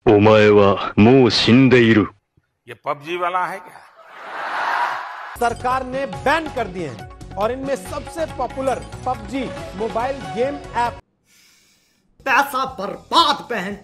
お前はもう死んでいる。 ये पबजी वाला है क्या? सरकार ने बैन कर दिए हैं और इनमें सबसे popular PUBG mobile game app. पैसा बर्बाद बहन।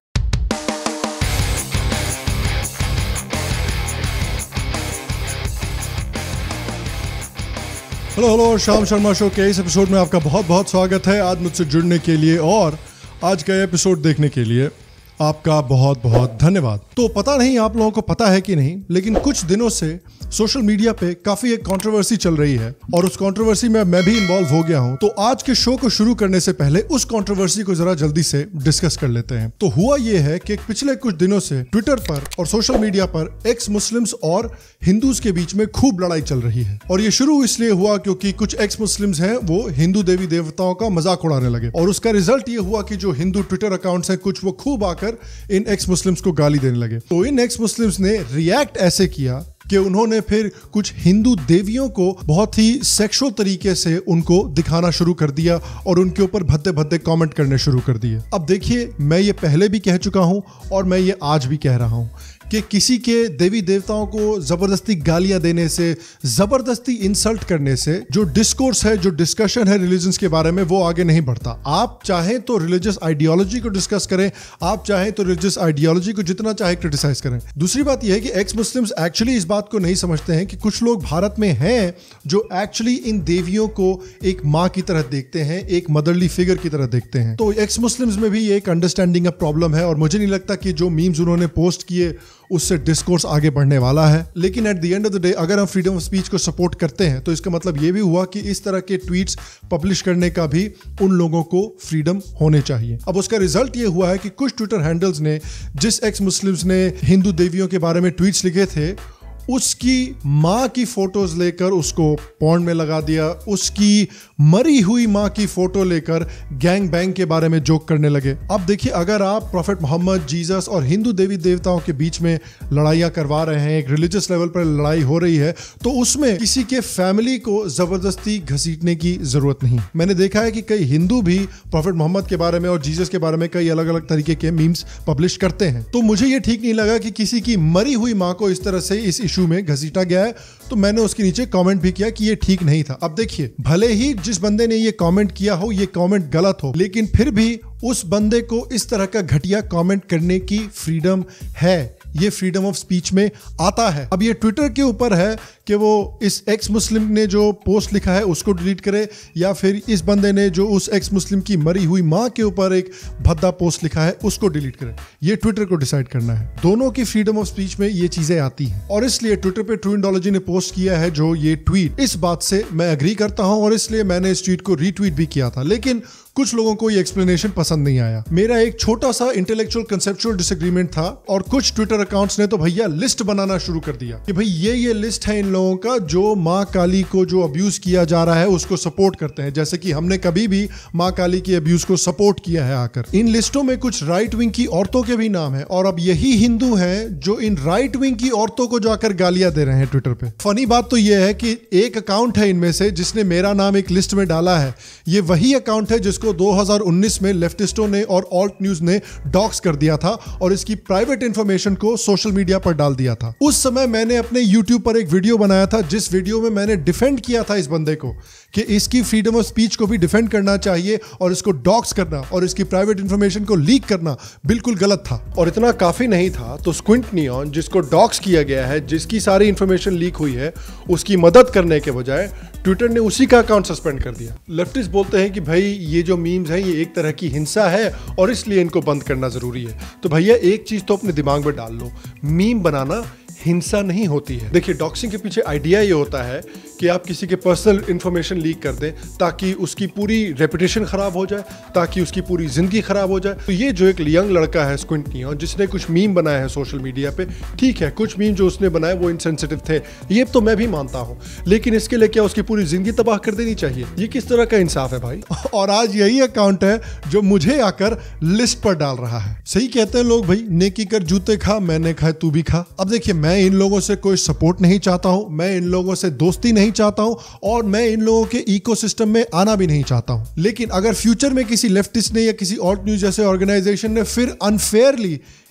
हेलो श्याम शर्मा शो के इस एपिसोड में आपका बहुत बहुत स्वागत है। आज मुझसे जुड़ने के लिए और आज का एपिसोड देखने के लिए आपका बहुत बहुत धन्यवाद। तो पता नहीं आप लोगों को पता है कि नहीं, लेकिन कुछ दिनों से सोशल मीडिया पे काफी एक कंट्रोवर्सी चल रही है और उस कंट्रोवर्सी में मैं भी इन्वॉल्व हो गया हूं। तो आज के शो को शुरू करने से पहले उस कंट्रोवर्सी को जरा जल्दी से डिस्कस कर लेते हैं। तो हुआ यह है कि पिछले कुछ दिनों से ट्विटर पर और सोशल मीडिया पर एक्स मुस्लिम्स और हिंदूज के बीच में खूब लड़ाई चल रही है। और ये शुरू इसलिए हुआ क्योंकि कुछ एक्स मुस्लिम्स हैं वो हिंदू देवी देवताओं का मजाक उड़ाने लगे और उसका रिजल्ट ये हुआ कि जो हिंदू ट्विटर अकाउंट्स हैं कुछ वो खूब आकर इन एक्स मुस्लिम्स को गाली देने लगे। तो इन एक्स मुस्लिम्स ने रिएक्ट ऐसे किया कि उन्होंने फिर कुछ हिंदू देवियों को बहुत ही सेक्सुअल तरीके से उनको दिखाना शुरू कर दिया और उनके ऊपर भद्दे भद्दे कमेंट करने शुरू कर दिए। अब देखिए, मैं ये पहले भी कह चुका हूं और मैं ये आज भी कह रहा हूं कि किसी के देवी देवताओं को जबरदस्ती गालियां देने से, जबरदस्ती इंसल्ट करने से जो डिस्कोर्स है, जो डिस्कशन है रिलीजन्स के बारे में, वो आगे नहीं बढ़ता। आप चाहें तो रिलीजियस आइडियोलॉजी को डिस्कस करें, आप चाहें तो रिलीजियस आइडियोलॉजी को जितना चाहे क्रिटिसाइज करें। दूसरी बात यह है कि एक्स मुस्लिम्स एक्चुअली इस बात को नहीं समझते हैं कि कुछ लोग भारत में हैं जो एक्चुअली इन देवियों को एक माँ की तरह देखते हैं, एक मदरली फिगर की तरह देखते हैं। तो एक्स मुस्लिम्स में भी एक अंडरस्टैंडिंग का प्रॉब्लम है और मुझे नहीं लगता कि जो मीम्स उन्होंने पोस्ट किए उससे डिस्कोर्स आगे बढ़ने वाला है। लेकिन at the end of the day अगर हम फ्रीडम ऑफ स्पीच को सपोर्ट करते हैं तो इसका मतलब ये भी हुआ कि इस तरह के ट्वीट्स पब्लिश करने का भी उन लोगों को फ्रीडम होने चाहिए। अब उसका रिजल्ट ये हुआ है कि कुछ ट्विटर हैंडल्स ने जिस एक्स मुस्लिम्स ने हिंदू देवियों के बारे में ट्वीट्स लिखे थे उसकी माँ की फोटोज लेकर उसको पॉर्न में लगा दिया, उसकी मरी हुई माँ की फोटो लेकर गैंग बैंग के बारे में जोक करने लगे। अब देखिए, अगर आप प्रॉफेट मोहम्मद, जीसस और हिंदू देवी देवताओं के बीच में लड़ाइयाँ करवा रहे हैं, एक रिलीजियस लेवल पर लड़ाई हो रही है, तो उसमें किसी के फैमिली को जबरदस्ती घसीटने की जरूरत नहीं। मैंने देखा है कि कई हिंदू भी प्रॉफेट मोहम्मद के बारे में और जीसस के बारे में कई अलग अलग तरीके के मीम्स पब्लिश करते हैं। तो मुझे ये ठीक नहीं लगा कि किसी की मरी हुई माँ को इस तरह से इस में घसीटा गया है, तो मैंने उसके नीचे कमेंट भी किया कि ये ठीक नहीं था। अब देखिए, भले ही जिस बंदे ने ये कमेंट किया हो ये कमेंट गलत हो, लेकिन फिर भी उस बंदे को इस तरह का घटिया कमेंट करने की फ्रीडम है। ये फ्रीडम ऑफ स्पीच में आता है। अब ये ट्विटर के ऊपर है कि वो इस एक्स मुस्लिम ने जो पोस्ट लिखा है उसको डिलीट करे या फिर इस बंदे ने जो उस एक्स मुस्लिम की मरी हुई माँ के ऊपर एक भद्दा पोस्ट लिखा है उसको डिलीट करे। ये ट्विटर को डिसाइड करना है। दोनों की फ्रीडम ऑफ स्पीच में ये चीजें आती हैं और इसलिए ट्विटर पे ट्रू इंडोलॉजी ने पोस्ट किया है जो ये ट्वीट, इस बात से मैं एग्री करता हूं और इसलिए मैंने इस ट्वीट को रीट्वीट भी किया था। लेकिन कुछ लोगों को ये एक्सप्लेनेशन पसंद नहीं आया। मेरा एक छोटा सा इंटेलेक्चुअल कंसेप्चुअल डिसएग्रीमेंट था और कुछ ट्विटर अकाउंट्स ने तो भैया लिस्ट बनाना शुरू कर दिया कि भाई ये लिस्ट है इन लोगों का जो माँ काली को जो अब्यूज किया जा रहा है उसको सपोर्ट करते हैं, जैसे कि हमने कभी भी माँ काली के अब्यूज को सपोर्ट किया है आकर। इन लिस्टों में कुछ राइट विंग की औरतों के भी नाम है और अब यही हिंदू हैं जो इन राइट विंग की औरतों को जाकर गालियां दे रहे हैं ट्विटर पे। फनी बात तो यह है कि एक अकाउंट है इनमें से जिसने मेरा नाम एक लिस्ट में डाला है, ये वही अकाउंट है जिसको 2019 में लेफ्टिस्टों ने और ऑल्ट न्यूज ने डॉक्स कर दिया था और इसकी प्राइवेट इंफॉर्मेशन को सोशल मीडिया पर डाल दिया था। उस समय मैंने अपने YouTube पर एक वीडियो बनाया था जिस वीडियो में मैंने डिफेंड किया था इस बंदे को कि इसकी फ्रीडम ऑफ स्पीच को भी डिफेंड करना चाहिए और इसको डॉक्स करना और इसकी प्राइवेट इंफॉर्मेशन को लीक करना बिल्कुल गलत था। और इतना काफी नहीं था तो स्क्विंट नियॉन, जिसको डॉक्स किया गया है, जिसकी सारी इंफॉर्मेशन लीक हुई है, उसकी मदद करने के बजाय ट्विटर ने उसी का अकाउंट सस्पेंड कर दिया। लेफ्टिस्ट बोलते हैं कि भाई ये जो मीम्स हैं ये एक तरह की हिंसा है और इसलिए इनको बंद करना जरूरी है। तो भैया एक चीज तो अपने दिमाग में डाल लो, मीम बनाना हिंसा नहीं होती है। देखिए, डॉक्सिंग के पीछे आइडिया ये होता है कि आप किसी के पर्सनल इंफॉर्मेशन लीक कर दें ताकि उसकी पूरी रेपुटेशन खराब हो जाए, ताकि उसकी पूरी जिंदगी खराब हो जाए। तो ये जो एक यंग लड़का है स्क्विंट नियॉन जिसने कुछ मीम बनाया है सोशल मीडिया पे, ठीक है कुछ मीम जो उसने बनाए वो इनसेंसिटिव थे, ये तो मैं भी मानता हूँ, लेकिन इसके लिए क्या उसकी पूरी जिंदगी तबाह कर देनी चाहिए? ये किस तरह का इंसाफ है भाई? और आज यही अकाउंट है जो मुझे आकर लिस्ट पर डाल रहा है। सही कहते हैं लोग, भाई नेकी कर जूते खा, मैंने खाए तू भी खा। अब देखिए, मैं इन लोगों से कोई सपोर्ट नहीं चाहता हूं, मैं इन लोगों से दोस्ती नहीं चाहता हूं और मैं इन लोगों के इकोसिस्टम में आना भी नहीं चाहता हूं। लेकिन अगर फ्यूचर में किसी लेफ्टिस्ट ने या किसी ऑल्ट न्यूज जैसे ऑर्गेनाइजेशन ने फिर अनफेयरली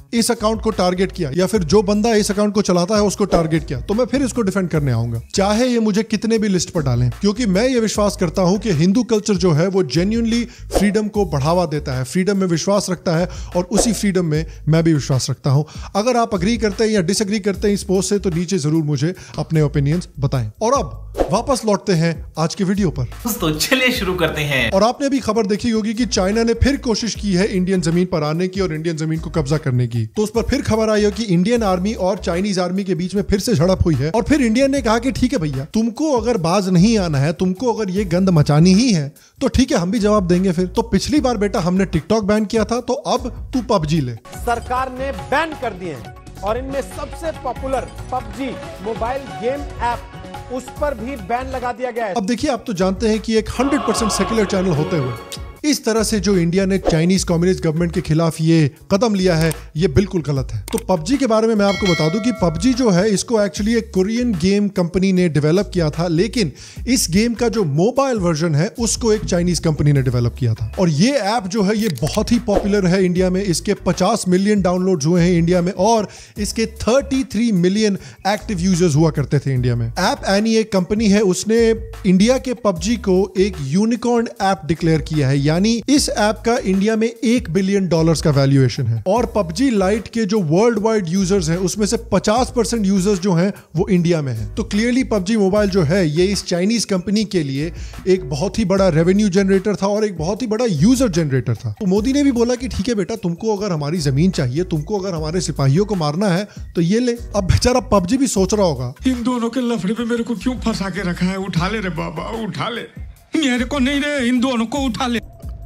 इस अकाउंट को टारगेट किया या फिर जो बंदा इस अकाउंट को चलाता है उसको टारगेट किया, तो मैं फिर इसको डिफेंड करने आऊंगा, चाहे ये मुझे कितने भी लिस्ट पर डालें, क्योंकि मैं ये विश्वास करता हूं कि हिंदू कल्चर जो है वो जेन्युइनली फ्रीडम को बढ़ावा देता है, फ्रीडम में विश्वास रखता है और उसी फ्रीडम में मैं भी विश्वास रखता हूं। अगर आप अग्री करते हैं या डिसएग्री करते हैं इस पोस्ट से तो नीचे जरूर मुझे अपने ओपिनियंस बताएं। और अब वापस लौटते हैं आज के वीडियो पर। दोस्तों चलिए शुरू करते हैं। और आपने अभी खबर देखी होगी कि चाइना ने फिर कोशिश की है इंडियन जमीन पर आने की और इंडियन जमीन को कब्जा करने की। तो उस पर फिर खबर आई है कि इंडियन आर्मी और चाइनीज आर्मी के बीच में फिर से झड़प हुई है और फिर इंडिया ने कहा कि ठीक है भैया, तुमको अगर बाज नहीं आना है, तुमको अगर ये गंद मचानी ही है तो ठीक है, हम भी जवाब देंगे। फिर तो पिछली बार बेटा हमने टिकटॉक बैन किया था, तो अब तू पबजी ले। सरकार ने बैन कर दिए हैं और इनमें सबसे popular PUBG mobile game app, उस पर भी बैन लगा दिया गया है। अब देखिए, आप तो जानते हैं कि एक 100% सेक्युलर चैनल होते हुए इस तरह से जो इंडिया ने चाइनीज कम्युनिस्ट गवर्नमेंट के खिलाफ ये कदम लिया है, ये बिल्कुल गलत है। तो पबजी के बारे में मैं आपको बता दूं कि पबजी जो है इसको एक्चुअली एक कोरियन गेम कंपनी ने डेवलप किया था, लेकिन इस गेम का जो मोबाइल वर्जन है उसको एक चाइनीज कंपनी ने डेवलप किया था। और ये ऐप जो है ये बहुत ही पॉपुलर है इंडिया में। इसके 50 मिलियन डाउनलोड्स हुए हैं इंडिया में और इसके 33 मिलियन एक्टिव यूजर्स हुआ करते थे इंडिया में। ऐप एनी एक कंपनी है, उसने इंडिया के पबजी को एक यूनिकॉर्न ऐप डिक्लेयर किया है, यानी इस ऐप का इंडिया में $1 बिलियन का वैल्यूएशन है। और पबजी लाइट के जो वर्ल्ड वाइड यूजर्स हैं उसमें से 50% यूजर्स जो हैं वो इंडिया में हैं। तो क्लियरली पबजी मोबाइल जो है ये इस चाइनीज कंपनी के लिए एक बहुत ही बड़ा रेवेन्यू जनरेटर था और एक बहुत ही बड़ा यूजर जनरेटर था। तो मोदी ने भी बोला कि ठीक है बेटा, तुमको अगर हमारी जमीन चाहिए, तुमको अगर हमारे सिपाहियों को मारना है तो ये ले। अब बेचारा पबजी भी सोच रहा होगा, इन दोनों के लफड़े पे मेरे को क्यों फंसा के रखा है? उठा ले रे बाबा, उठा ले। मेरे को नहीं रे, इन दोनों को उठा ले।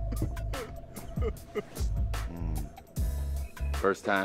First time.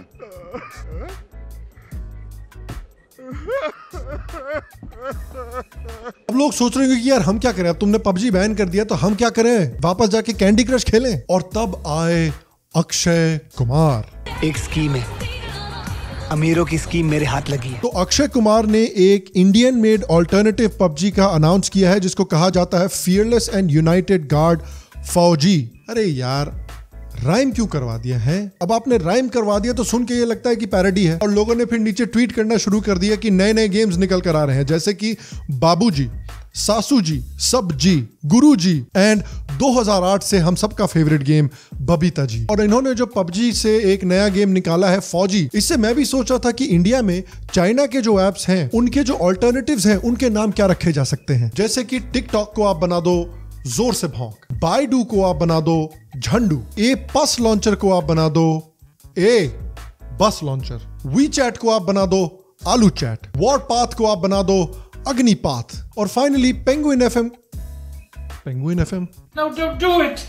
अब लोग सोच रहे होंगे कि यार हम क्या करें, अब तुमने पबजी बैन कर दिया तो हम क्या करें, वापस जाके कैंडी क्रश खेलें। और तब आए अक्षय कुमार। एक स्कीम है, अमीरों की स्कीम मेरे हाथ लगी है। तो अक्षय कुमार ने एक इंडियन मेड ऑल्टरनेटिव पबजी का अनाउंस किया है जिसको कहा जाता है फियरलेस एंड यूनाइटेड गार्ड फौजी। अरे यार, राइम क्यों करवा दिया है? अब आपने राइम करवा दिया तो सुन के ये लगता है कि पैरोडी है। और लोगों ने फिर नीचे ट्वीट करना शुरू कर दिया कि नए नए गेम्स निकल कर आ रहे हैं, जैसे कि बाबूजी, सासू जी, सब जी, गुरु जी एंड 2008 से हम सबका फेवरेट गेम बबीता जी। और इन्होंने जो पबजी से एक नया गेम निकाला है फौजी, इससे मैं भी सोच रहा था कि इंडिया में चाइना के जो एप्स हैं उनके जो ऑल्टरनेटिव्स हैं उनके नाम क्या रखे जा सकते हैं। जैसे कि टिकटॉक को आप बना दो जोर से भौंक, बाइडू को आप बना दो झंडू, ए पस लॉन्चर को आप बना दो ए बस लॉन्चर, वी चैट को आप बना दो आलू चैट, वॉर पाथ को आप बना दो अग्निपाथ, और finally penguin FM. Penguin FM No, don't do it.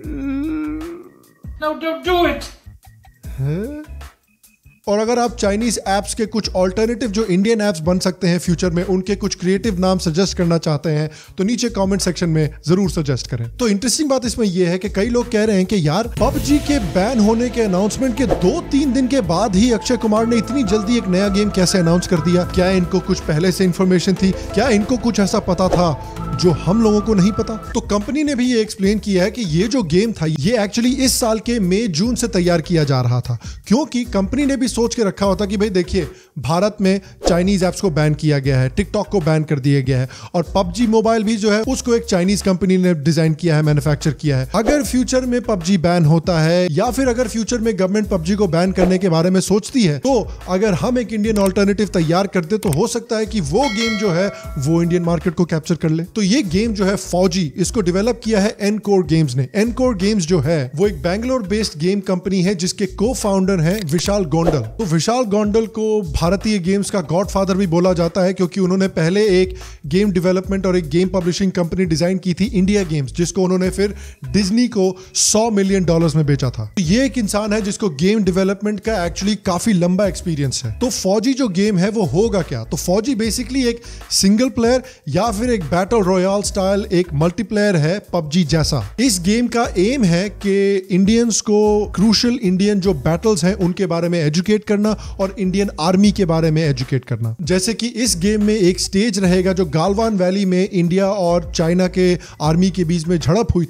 No, don't do it. और अगर आप चाइनीज एप्स के कुछ ऑल्टरनेटिव जो इंडियन एप्स बन सकते हैं फ्यूचर में, उनके कुछ क्रिएटिव नाम सजेस्ट करना चाहते हैं तो नीचे कमेंट सेक्शन में जरूर सजेस्ट करें। तो इंटरेस्टिंग बात इसमें यह है कि कई लोग कह रहे हैं कि यार पबजी के बैन होने के अनाउंसमेंट के 2-3 दिन के बाद ही अक्षय कुमार ने इतनी जल्दी एक नया गेम कैसे अनाउंस कर दिया? क्या इनको कुछ पहले से इंफॉर्मेशन थी? क्या इनको कुछ ऐसा पता था जो हम लोगों को नहीं पता? तो कंपनी ने भी ये एक्सप्लेन किया है कि ये जो गेम था ये एक्चुअली इस साल के मई-जून से तैयार किया जा रहा था, क्योंकि कंपनी ने भी सोच के रखा होता कि भाई देखिए, भारत में चाइनीज एप्स को बैन किया गया है, टिकटॉक को बैन कर दिया गया है और पबजी मोबाइल भी जो है उसको एक चाइनीज कंपनी ने डिजाइन किया है, मैन्युफैक्चर किया है। अगर फ्यूचर में पबजी बैन होता है या फिर अगर फ्यूचर में गवर्नमेंट पबजी को बैन करने के बारे में सोचती है, तो अगर हम एक इंडियन ऑल्टरनेटिव तैयार करते तो हो सकता है कि वो गेम जो है वो इंडियन मार्केट को कैप्चर कर ले। तो ये गेम जो है फौजी, इसको डेवलप किया है एनकोर गेम्स ने। एनकोर गेम्स जो है वो एक बैंगलोर बेस्ड गेम कंपनी है जिसके को फाउंडर है विशाल गोंडल। तो विशाल गोंडल को भारतीय गेम्स का गॉडफादर भी बोला जाता है, क्योंकि उन्होंने पहले एक गेम डेवलपमेंट और एक गेम पब्लिशिंग कंपनी डिजाइन की थी, इंडिया गेम्स, जिसको उन्होंने फिर डिज्नी को $100 मिलियन में बेचा था। तो ये एक इंसान है जिसको गेम डेवलपमेंट का एक्चुअली काफी लंबा एक्सपीरियंस है। तो फौजी जो गेम है वो होगा क्या? तो फौजी बेसिकली एक सिंगल प्लेयर या फिर एक बैटल रॉयल स्टाइल एक मल्टीप्लेयर है पबजी जैसा। इस गेम का एम है कि इंडियंस को क्रूशियल इंडियन जो बैटल्स हैं उनके बारे में एजुकेट करना और इंडियन आर्मी के बारे में एजुकेट करना। जैसे कि इस गेम में एक स्टेज रहेगा जो गालवान वैली में इंडिया और चाइना के आर्मी के बीच में झड़प हुई थी,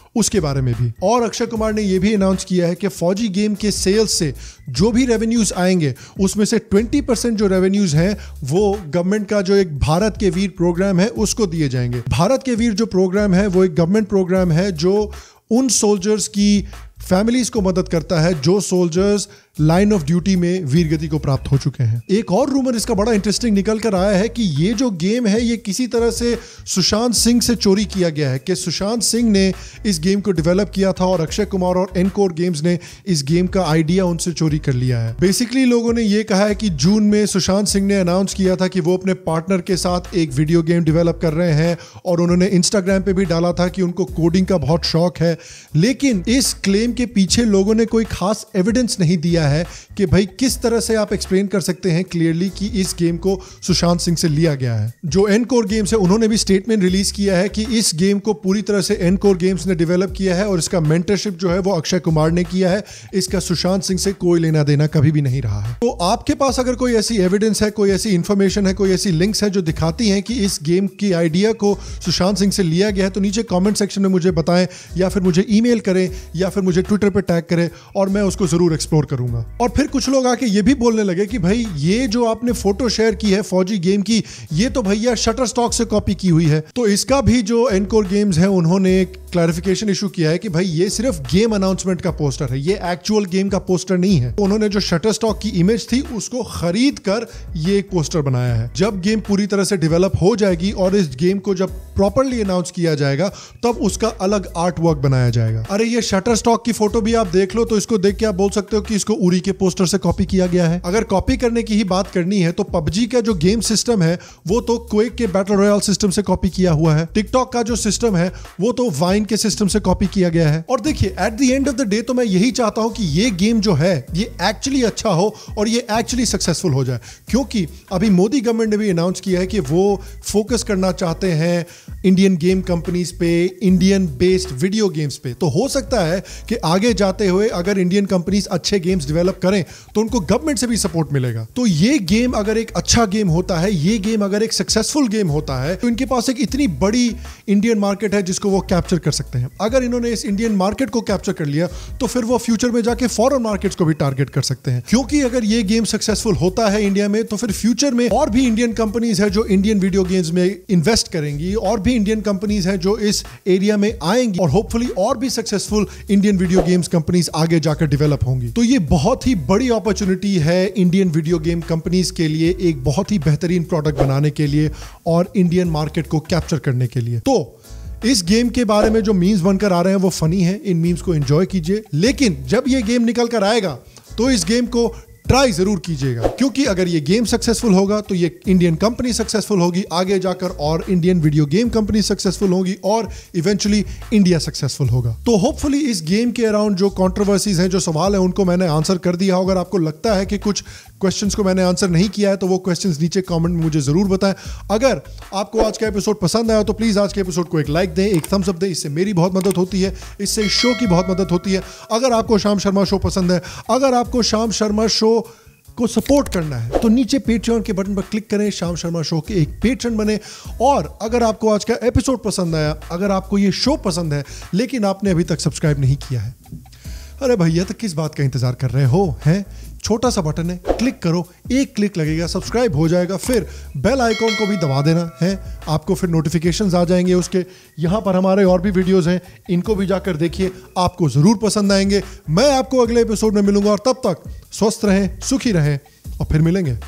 उसके बारे में भी। और अक्षय कुमार ने यह भी अनाउंस किया है कि फौजी गेम के सेल्स से जो भी रेवेन्यूज आएंगे उसमें से 20% जो रेवेन्यूज हैं वो गवर्नमेंट का जो एक भारत के वीर प्रोग्राम है उसको दिए जाएंगे। भारत के वीर जो प्रोग्राम है वो एक गवर्नमेंट प्रोग्राम है जो उन सोल्जर्स की फैमिलीज को मदद करता है जो सोल्जर्स लाइन ऑफ ड्यूटी में वीरगति को प्राप्त हो चुके हैं। एक और रूमर इसका बड़ा इंटरेस्टिंग निकल कर आया है कि ये जो गेम है ये किसी तरह से सुशांत सिंह से चोरी किया गया है, कि सुशांत सिंह ने इस गेम को डेवलप किया था और अक्षय कुमार और एनकोर गेम्स ने इस गेम का आइडिया उनसे चोरी कर लिया है। बेसिकली लोगों ने ये कहा है कि जून में सुशांत सिंह ने अनाउंस किया था कि वो अपने पार्टनर के साथ एक वीडियो गेम डेवलप कर रहे हैं और उन्होंने इंस्टाग्राम पे भी डाला था कि उनको कोडिंग का बहुत शौक है, लेकिन इस क्लेम के पीछे लोगों ने कोई खास एविडेंस नहीं दिया है कि भाई किस तरह से आप एक्सप्लेन कर सकते हैं क्लियरली कि इस गेम को सुशांत सिंह से लिया गया है। जो एनकोर गेम्स है उन्होंने भी स्टेटमेंट रिलीज किया है कि इस गेम को पूरी तरह से एनकोर गेम्स ने डेवलप किया है और इसका मेंटरशिप जो है वो अक्षय कुमार ने किया है, इसका सुशांत सिंह से कोई लेना देना कभी भी नहीं रहा है। तो आपके पास अगर कोई ऐसी एविडेंस है, कोई ऐसी इंफॉर्मेशन है, कोई ऐसी लिंक्स है जो दिखाती हैं कि इस गेम की आइडिया को सुशांत सिंह से लिया गया है, तो नीचे कमेंट सेक्शन में मुझे बताएं या फिर मुझे ईमेल करें या फिर मुझे ट्विटर पे टैग करें और मैं उसको जरूर एक्सप्लोर करूंगा। और फिर कुछ लोग आके ये भी बोलने लगे कि भाई ये जो आपने फोटो शेयर की है फौजी गेम की, ये तो भैया शटरस्टॉक से कॉपी की हुई है। तो इसका भी जो एनकोर गेम्स है उन्होंने क्लैरिफिकेशन इशू किया है कि भाई ये सिर्फ गेम अनाउंसमेंट का पोस्टर है, ये एक्चुअल गेम का पोस्टर नहीं है। तो उन्होंने जो शटरस्टॉक की इमेज थी उसको खरीद कर ये एक पोस्टर बनाया है। जब गेम पूरी तरह से डेवलप हो जाएगी और इस गेम को जब प्रॉपर्ली अनाउंस किया जाएगा तब उसका अलग आर्ट वर्क बनाया जाएगा। अरे ये शटरस्टॉक की फोटो भी आप देख लो तो इसको देख के आप बोल सकते हो कि इसको उरी के पोस्टर से कॉपी किया गया है। अगर कॉपी करने की ही बात करनी है तो पबजी का जो गेम सिस्टम है वो तो क्वेक के बैटल रॉयल सिस्टम से कॉपी किया हुआ है। टिकटॉक का जो सिस्टम है वो तो वाइन के सिस्टम से कॉपी किया गया है। और देखिए at the end of the day तो मैं यही चाहता हूं कि ये गेम जो है ये एक्चुअली अच्छा हो और ये एक्चुअली सक्सेसफुल हो जाए, क्योंकि अभी मोदी गवर्नमेंट ने भी अनाउंस किया है कि वो फोकस करना चाहते हैं इंडियन गेम कंपनीज पे, इंडियन बेस्ड वीडियो गेम्स पे। तो हो सकता है कि आगे जाते हुए अगर इंडियन कंपनीज अच्छे गेम्स डेवलप करें तो उनको गवर्नमेंट से भी सपोर्ट मिलेगा। तो ये गेम अगर एक अच्छा गेम होता है, ये गेम अगर एक सक्सेसफुल गेम होता है, तो इनके पास एक इतनी बड़ी इंडियन मार्केट है जिसको वो कैप्चर कर सकते हैं। अगर इन्होंने इस इंडियन मार्केट को कैप्चर कर लिया तो फिर वो फ्यूचर में जाके फॉरेन मार्केट्स को भी टारगेट कर सकते हैं, क्योंकि अगर ये गेम सक्सेसफुल होता है इंडिया में तो फिर फ्यूचर में और भी इंडियन कंपनीज है जो इंडियन वीडियो गेम्स में इन्वेस्ट करेंगी, और भी इंडियन कंपनीज है जो इस एरिया में आएंगी और होपफुली और भी successful Indian video games companies आगे जाकर डेवलप होंगी। तो ये बहुत ही बड़ी अपॉर्चुनिटी है इंडियन वीडियो गेम कंपनीज के लिए एक बहुत ही बेहतरीन प्रोडक्ट बनाने के लिए और इंडियन मार्केट को कैप्चर करने के लिए। तो इस गेम के बारे में जो मीम्स बनकर आ रहे हैं वो फनी है, इन मीम्स को एंजॉय कीजिए, लेकिन जब ये गेम निकल कर आएगा तो इस गेम को ट्राई जरूर कीजिएगा, क्योंकि अगर ये गेम सक्सेसफुल होगा तो ये इंडियन कंपनी सक्सेसफुल होगी आगे जाकर, और Indian video game company successful होगी और इवेंचुअली इंडिया सक्सेसफुल होगा। तो होपफुली इस गेम के अराउंड जो कंट्रोवर्सीज हैं, जो सवाल है, उनको मैंने आंसर कर दिया। अगर आपको लगता है कि कुछ क्वेश्चंस को मैंने आंसर नहीं किया है तो वो क्वेश्चंस नीचे कमेंट में मुझे जरूर बताएं। अगर आपको आज का एपिसोड पसंद आया तो प्लीज आज के एपिसोड को एक लाइक दें, एक थम्स अप दें, इससे मेरी बहुत मदद होती है, इससे इस शो की बहुत मदद होती है। अगर आपको शाम शर्मा शो पसंद है, अगर आपको शाम शर्मा शो को सपोर्ट करना है तो नीचे पेट्रियन के बटन पर क्लिक करें, शाम शर्मा शो के एक पेट्रन बने। और अगर आपको आज का एपिसोड पसंद आया, अगर आपको ये शो पसंद है लेकिन आपने अभी तक सब्सक्राइब नहीं किया है, अरे भैया तो किस बात का इंतजार कर रहे हो, हैं? छोटा सा बटन है, क्लिक करो, एक क्लिक लगेगा, सब्सक्राइब हो जाएगा, फिर बेल आइकॉन को भी दबा देना है, आपको फिर नोटिफिकेशंस आ जाएंगे उसके। यहाँ पर हमारे और भी वीडियोस हैं, इनको भी जाकर देखिए, आपको जरूर पसंद आएंगे। मैं आपको अगले एपिसोड में मिलूंगा और तब तक स्वस्थ रहें, सुखी रहें और फिर मिलेंगे।